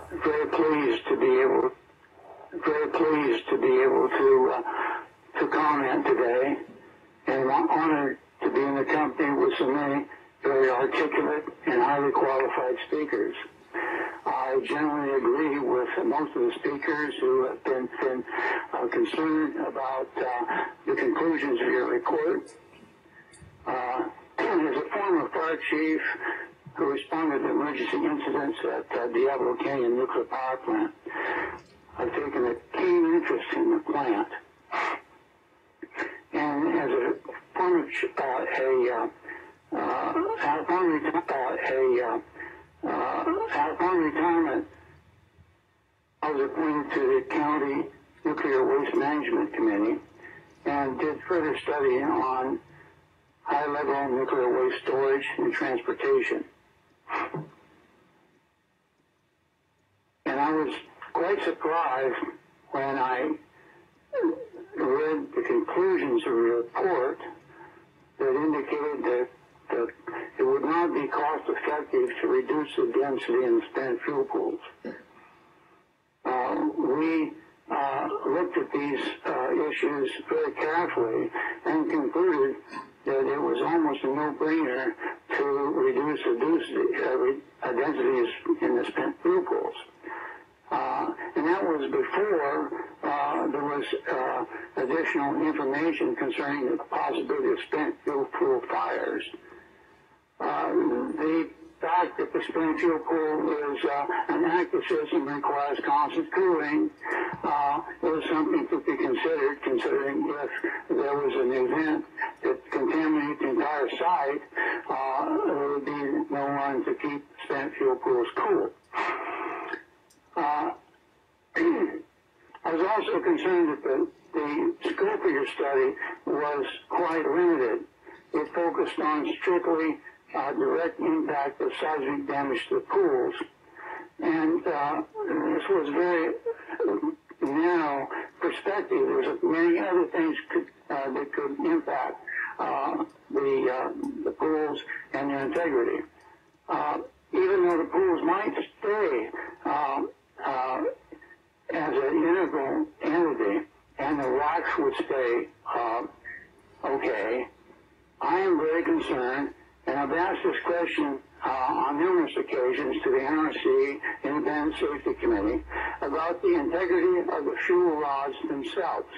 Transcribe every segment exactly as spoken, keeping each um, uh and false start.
very pleased to be able, very pleased to be able to uh, to comment today, and I'm honored to be in the company with so many very articulate and highly qualified speakers. I generally agree with most of the speakers who have been, been uh, concerned about uh, the conclusions of your report. Uh, as a former fire chief who responded to emergency incidents at uh, Diablo Canyon Nuclear Power Plant, I've taken a keen interest in the plant. And as a former uh, a uh, uh, upon, reti uh, a uh, Uh, upon retirement, I was appointed to the County Nuclear Waste Management Committee and did further study on high-level nuclear waste storage and transportation. And I was quite surprised when I read the conclusions of the report that indicated that that it would not be cost-effective to reduce the density in spent fuel pools. Uh, we uh, looked at these uh, issues very carefully and concluded that it was almost a no-brainer to reduce the uh, densities in the spent fuel pools. Uh, and that was before uh, there was uh, additional information concerning the possibility of spent fuel pool fires. Uh, the fact that the spent fuel pool is uh, an active system and requires constant cooling uh, is something to be considered, considering if there was an event that contaminated the entire site, uh, there would be no one to keep spent fuel pools cool. Uh, I was also concerned that the, the scope of your study was quite limited. It focused on strictly Uh, direct impact of seismic damage to the pools. And uh, this was very narrow perspective. There's many other things could, uh, that could impact uh, the, uh, the pools and their integrity. Uh, even though the pools might stay uh, uh, as an integral entity and the rocks would stay uh, okay, I am very concerned. And I've asked this question uh, on numerous occasions to the N R C, Independent Safety Committee, about the integrity of the fuel rods themselves.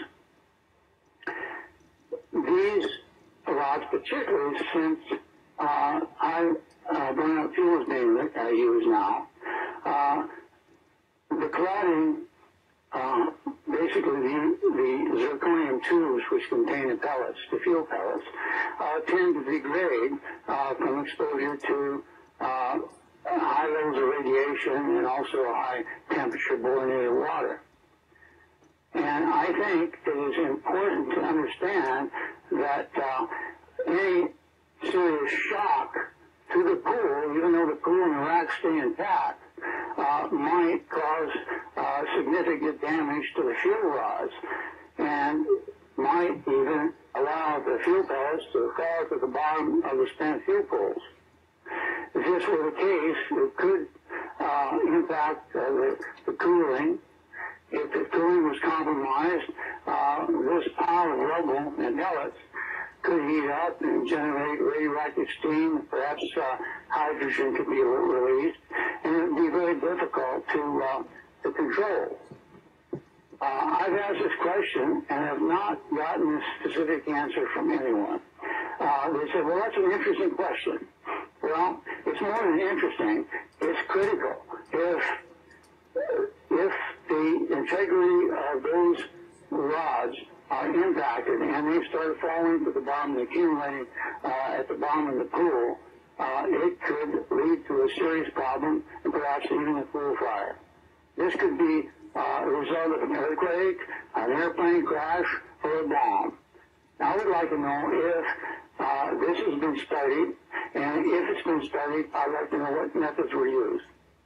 These rods, particularly since uh, I uh, burn up fuel is being uh, used now, uh, the cladding, uh, basically the, the zirconium tubes which contain the pellets, the fuel pellets, uh, tend to degrade uh, from exposure to uh, high levels of radiation and also high temperature borinated water. And I think it is important to understand that uh, any serious shock to the pool, even though the pool and the rack stay intact, uh, might cause uh, significant damage to the fuel rods and might even allow the fuel pellets to fall to the bottom of the spent fuel pools. If this were the case, it could uh, impact uh, the, the cooling. If the cooling was compromised, uh, this pile of rubble and pellets could heat up and generate radioactive steam. Perhaps uh, hydrogen could be released, and it would be very difficult to, uh, to control. Uh, I've asked this question and have not gotten a specific answer from anyone. Uh, they said, well, that's an interesting question. Well, it's more than interesting. It's critical. If, if the integrity of those rods are impacted and they start falling to the bottom and accumulating uh, at the bottom of the pool, uh, it could lead to a serious problem and perhaps even a pool fire. This could be uh, a result of an earthquake, an airplane crash, or a bomb. Now, I would like to know if uh, this has been studied, and if it's been studied, I'd like to know what methods were used.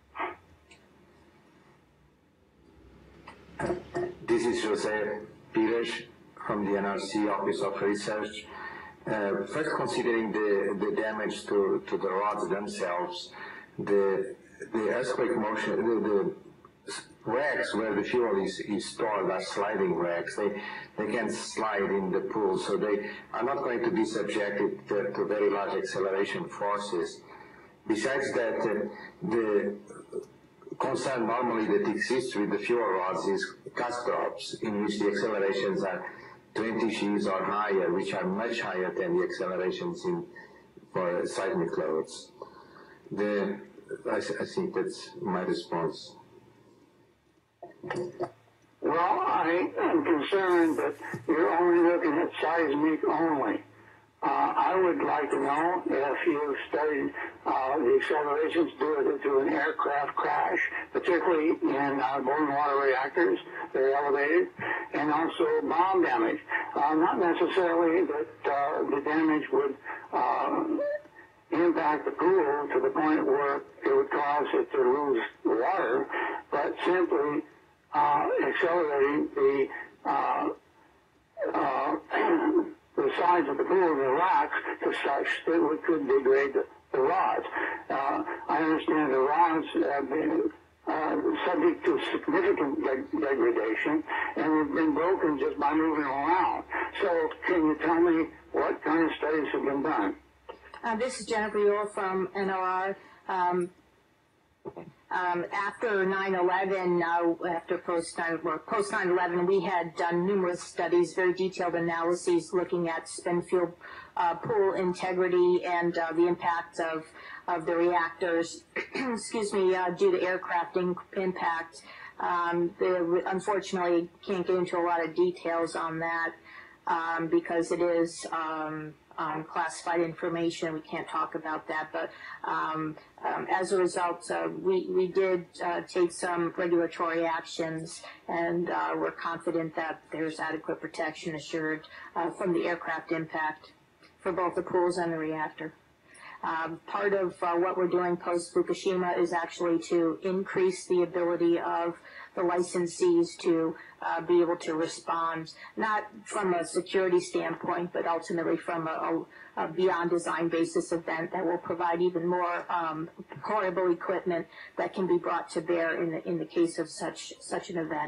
This is Jose Pires from the N R C Office of Research. Uh, first, considering the, the damage to, to the rods themselves, the, the earthquake motion, the, the racks where the fuel is, is stored are sliding racks. They they can slide in the pool, so they are not going to be subjected to, to very large acceleration forces. Besides that, uh, the concern normally that exists with the fuel rods is cast drops, in which the accelerations are twenty G's or higher, which are much higher than the accelerations in for seismic loads. The, I, I think that's my response. Well, I am concerned that you're only looking at seismic only. Uh, I would like to know if you've studied uh, the accelerations due to an aircraft crash, particularly in uh, boiling water reactors, they're elevated, and also bomb damage. Uh, not necessarily that uh, the damage would uh, impact the pool to the point where it would cause it to lose water, but simply uh, accelerating the uh, uh, the sides of the pool, the rocks, to such that it could degrade the, the rods. Uh, I understand the rods have been uh, subject to significant de- degradation and have been broken just by moving around. So can you tell me what kind of studies have been done? Uh, this is Jennifer Yule from N R C. Um, Um, after nine eleven, uh, after post nine eleven, we had done numerous studies, very detailed analyses looking at spent fuel uh, pool integrity and uh, the impact of, of the reactors, excuse me, uh, due to aircraft in- impact. Um, the, unfortunately, can't get into a lot of details on that um, because it is um, Um, classified information. We can't talk about that, but um, um, as a result, uh, we, we did uh, take some regulatory actions, and uh, we're confident that there's adequate protection assured uh, from the aircraft impact for both the pools and the reactor. Um, part of uh, what we're doing post-Fukushima is actually to increase the ability of the licensees to uh, be able to respond, not from a security standpoint, but ultimately from a, a beyond design basis event that will provide even more um, portable equipment that can be brought to bear in the, in the case of such such an event.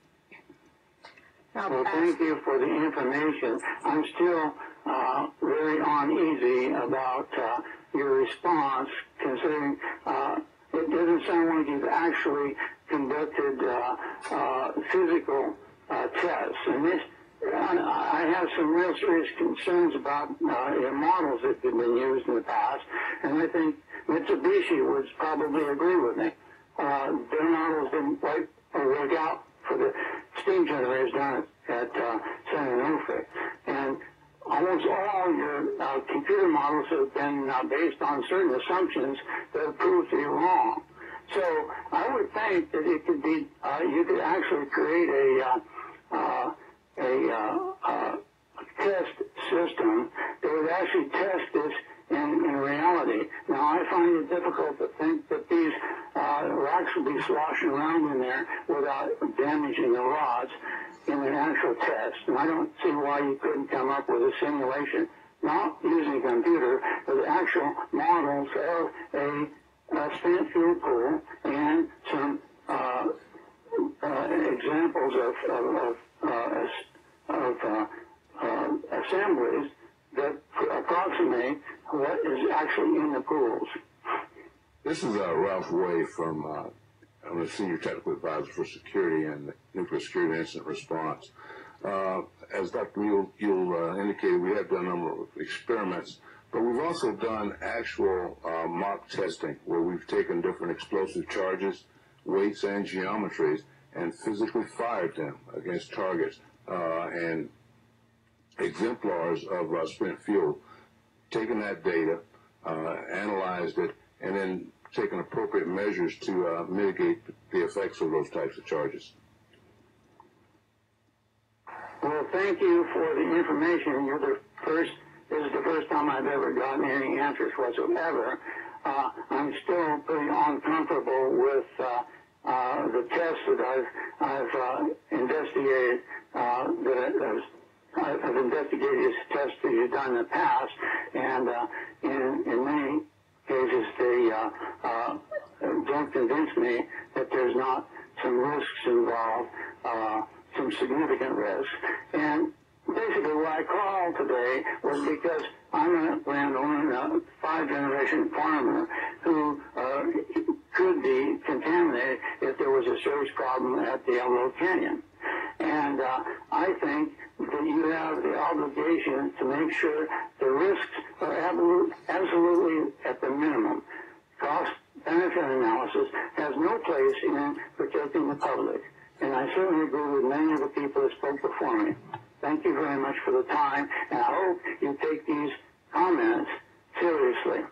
Now, well, thank you for the information. I'm still uh, very uneasy about uh, your response, considering uh, it doesn't sound like you've actually conducted uh, uh, physical uh, tests. And this, I have some real serious concerns about uh, your models that have been used in the past, and I think Mitsubishi would probably agree with me. Uh, their models didn't quite work out for the steam generators down at, at uh, San Onofre. And almost all your uh, computer models have been uh, based on certain assumptions that have proved to be wrong. So I would think that it could be, uh, you could actually create a, uh, uh, a, uh, uh, a test system that would actually test this in, in reality. Now, I find it difficult to think that these uh, rocks will be sloshing around in there without damaging the rods in an actual test. And I don't see why you couldn't come up with a simulation, not using a computer, but actual models of a, a spent fuel pool and some uh, uh, examples of, of, of, uh, of uh, uh, assemblies that approximate what is actually in the pools. This is uh, Ralph Way from, uh, I'm the Senior Technical Advisor for Security and Nuclear Security Incident Response. Uh, as Doctor Yule, Yule uh, indicated, we have done a number of experiments, but we've also done actual uh, mock testing where we've taken different explosive charges, weights, and geometries and physically fired them against targets uh, and exemplars of uh, spent fuel, taken that data, uh, analyzed it, and then taken appropriate measures to uh, mitigate the effects of those types of charges. Well, thank you for the information. You're the first, this is the first time I've ever gotten any answers whatsoever. Uh, I'm still pretty uncomfortable with uh, uh, the tests that I've, I've uh, investigated, uh, that I've, I've investigated tests that you've done in the past, and uh, in, in many cases they uh, uh, don't convince me that there's not some risks involved, uh, some significant risks. And basically what I called today was because I'm a landowner, a five-generation farmer who uh, could be contaminated if there was a serious problem at Diablo Canyon. And uh, I think that you have the obligation to make sure the risks are absolute, absolutely at the minimum. Cost-benefit analysis has no place in protecting the public. And I certainly agree with many of the people that spoke before me. Thank you very much for the time, and I hope you take these comments seriously.